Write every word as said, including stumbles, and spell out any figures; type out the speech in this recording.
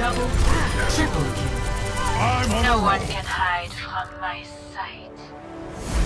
Double, triple kill. I'm on No a one roll. can hide from my sight.